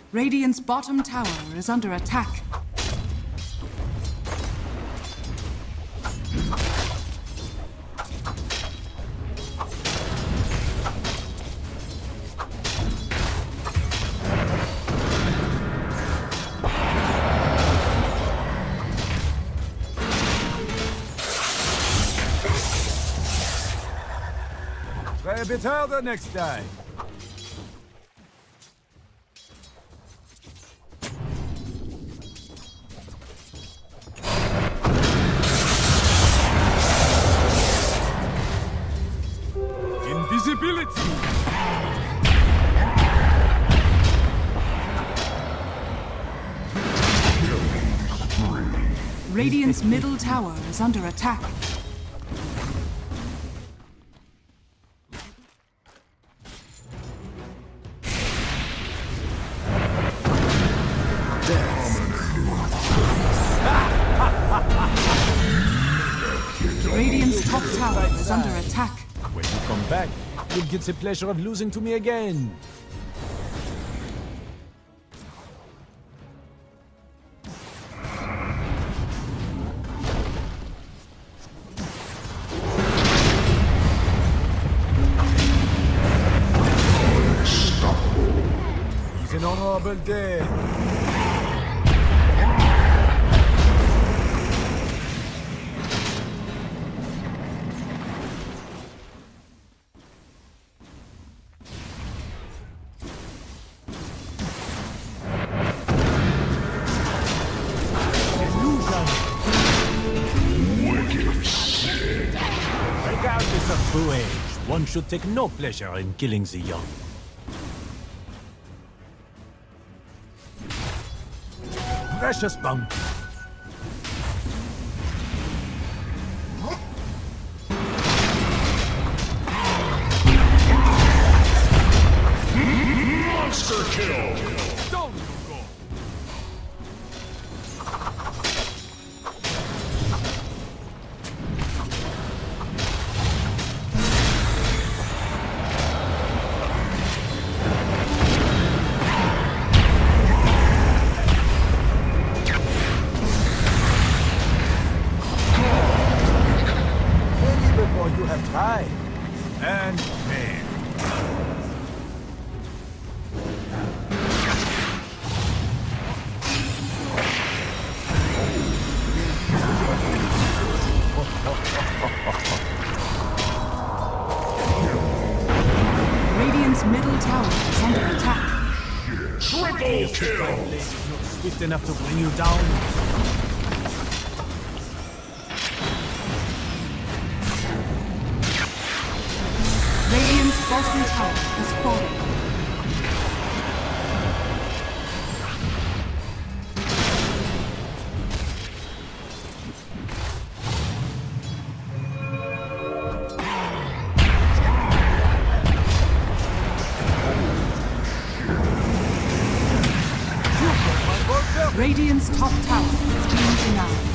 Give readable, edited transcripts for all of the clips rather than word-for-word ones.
Radiant's bottom tower is under attack. Try a bit harder next time. Invisibility! Radiant's middle tower is under attack. Radiant's top tower is under attack. When you come back, you'll get the pleasure of losing to me again. He's an honorable death. Regardless of true age, one should take no pleasure in killing the young. Precious bounty. Monster kill! Don't you go! Maybe before you have time. And man. Radiant's middle tower is under attack. Triple kill! Blade is not swift enough to bring you down. Radiant's bottom tower has fallen. Radiant's top tower is being denied.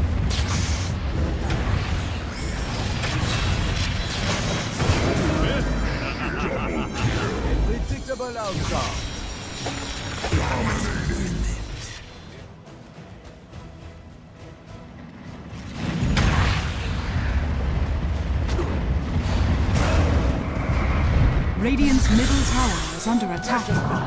Predictable outcome. Radiant's middle tower is under attack.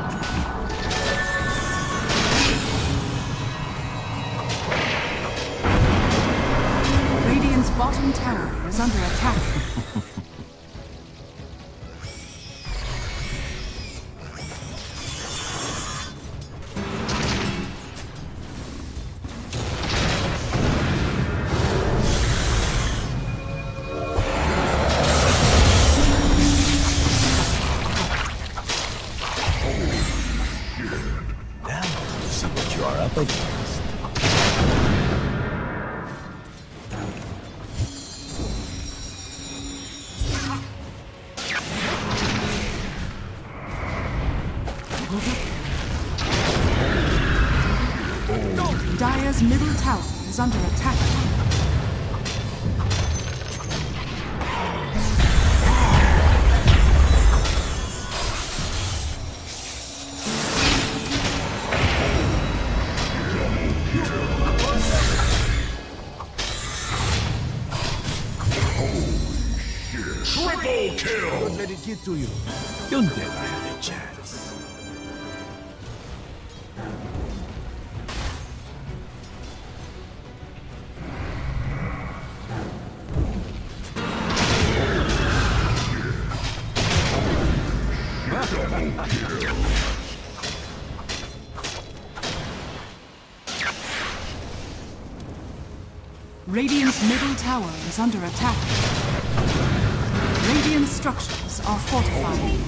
Radiant's bottom tower is under attack. Now, see what you are up against. Dire's middle tower is under attack. take it to you. You never had a chance. Radiant's middle tower is under attack. Radiant structures are fortified.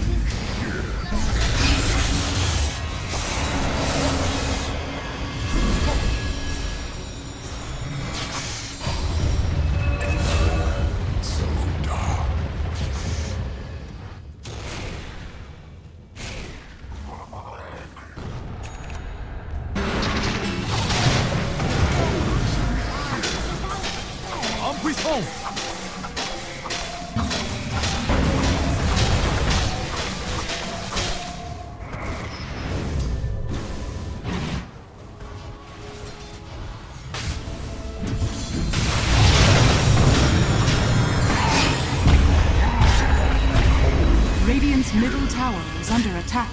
Radiant's middle tower is under attack.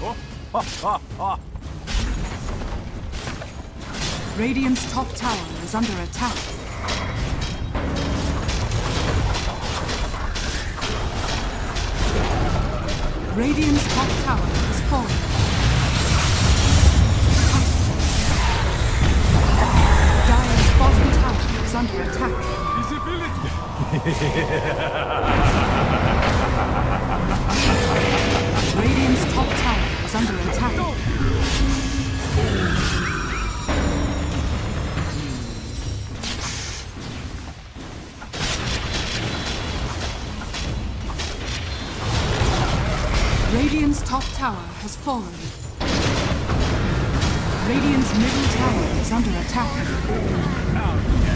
Radiant's top tower is under attack. Radiant's top tower is falling. Dire's bottom tower is under attack. Radiant's top tower is under attack. Radiant's top tower has fallen. Radiant's middle tower is under attack.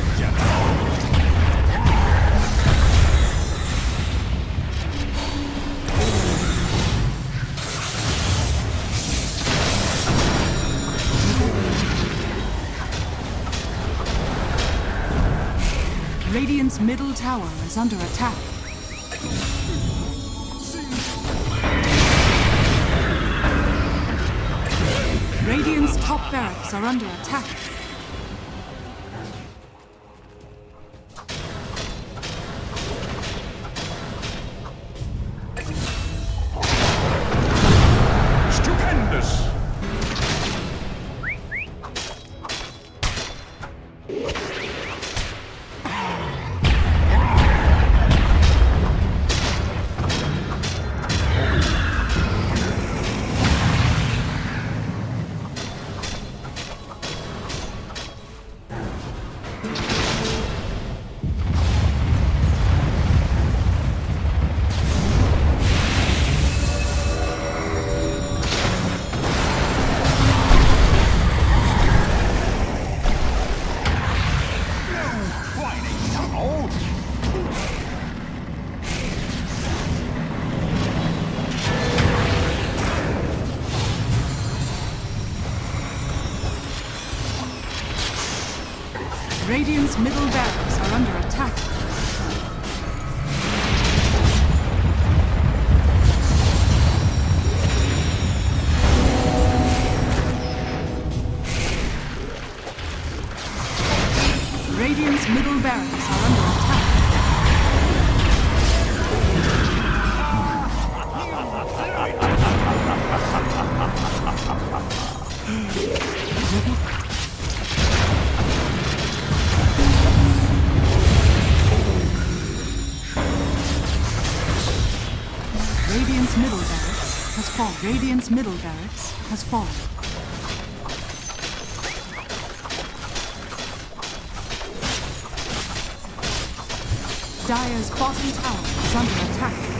Radiant's middle tower is under attack. Radiant's top barracks are under attack. Stupendous! Radiant's middle barracks are under attack. Radiant's middle barracks are under attack. Radiant's middle barracks has fallen. Radiant's middle barracks has fallen. Dire's bottom tower is under attack.